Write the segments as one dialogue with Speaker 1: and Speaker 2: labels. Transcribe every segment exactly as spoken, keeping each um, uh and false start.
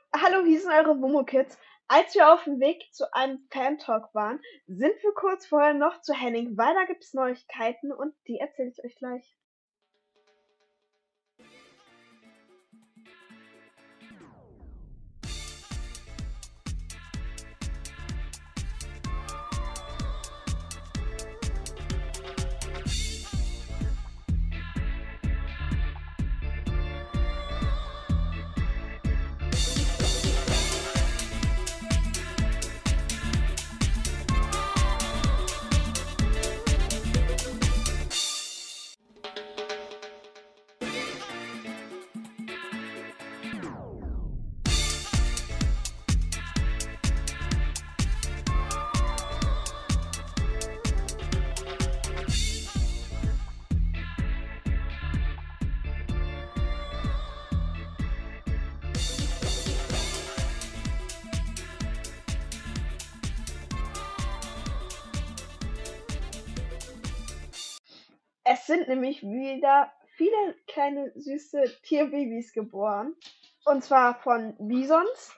Speaker 1: Hallo, hier sind eure Momo-Kids. Als wir auf dem Weg zu einem Fan-Talk waren, sind wir kurz vorher noch zu Henning, weil da gibt's Neuigkeiten und die erzähle ich euch gleich. Es sind nämlich wieder viele kleine süße Tierbabys geboren. Und zwar von Bisons,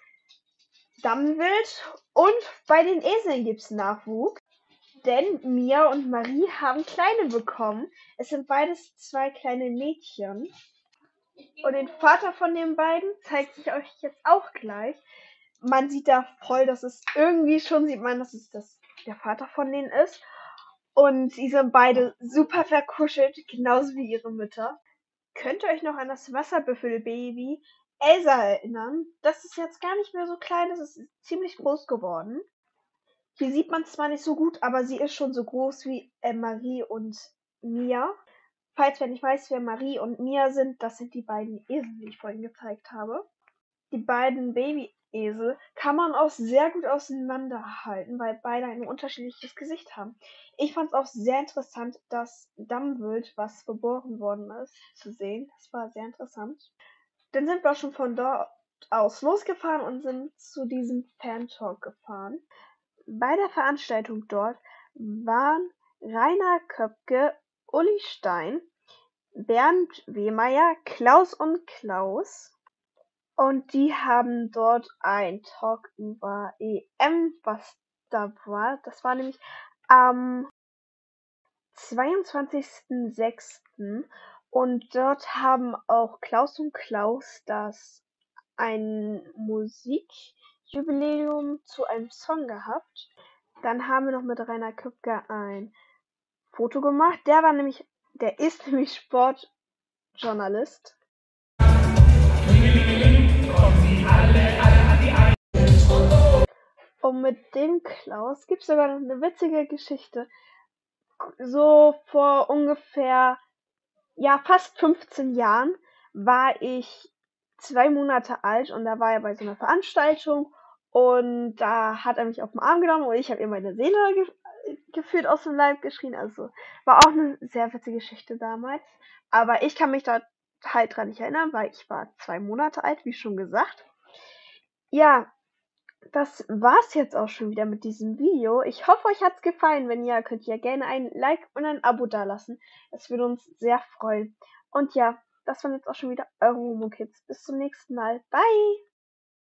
Speaker 1: Dammwild und bei den Eseln gibt's Nachwuchs. Denn Mia und Marie haben Kleine bekommen. Es sind beides zwei kleine Mädchen. Und den Vater von den beiden zeige ich euch jetzt auch gleich. Man sieht da voll, dass es irgendwie schon sieht man, dass es das der Vater von denen ist. Und sie sind beide super verkuschelt, genauso wie ihre Mütter. Könnt ihr euch noch an das Wasserbüffelbaby Elsa erinnern? Das ist jetzt gar nicht mehr so klein, das ist ziemlich groß geworden. Hier sieht man es zwar nicht so gut, aber sie ist schon so groß wie äh, Marie und Mia. Falls wer nicht weiß, wer Marie und Mia sind, das sind die beiden Esel, die ich vorhin gezeigt habe. Die beiden Babyesel kann man auch sehr gut auseinanderhalten, weil beide ein unterschiedliches Gesicht haben. Ich fand es auch sehr interessant, das Dammwild, was geboren worden ist, zu sehen. Das war sehr interessant. Dann sind wir auch schon von dort aus losgefahren und sind zu diesem Fan-Talk gefahren. Bei der Veranstaltung dort waren Rainer Köpke, Uli Stein, Bernd Wehmeier, Klaus und Klaus. Und die haben dort ein Talk über E M, was da war. Das war nämlich am zweiundzwanzigsten sechsten Und dort haben auch Klaus und Klaus das ein Musikjubiläum zu einem Song gehabt. Dann haben wir noch mit Rainer Köpke ein Foto gemacht. Der war nämlich, der ist nämlich Sportjournalist. Und mit dem Klaus gibt es sogar noch eine witzige Geschichte. So vor ungefähr, ja, fast fünfzehn Jahren war ich zwei Monate alt und da war er bei so einer Veranstaltung und da hat er mich auf den Arm genommen und ich habe ihm meine Seele ge gefühlt aus dem Leib geschrien. Also war auch eine sehr witzige Geschichte damals. Aber ich kann mich da halt dran nicht erinnern, weil ich war zwei Monate alt, wie schon gesagt. Ja, das war's jetzt auch schon wieder mit diesem Video. Ich hoffe, euch hat's gefallen. Wenn ja, könnt ihr gerne ein Like und ein Abo dalassen. Das würde uns sehr freuen. Und ja, das waren jetzt auch schon wieder eure Momo Kids. Bis zum nächsten Mal. Bye!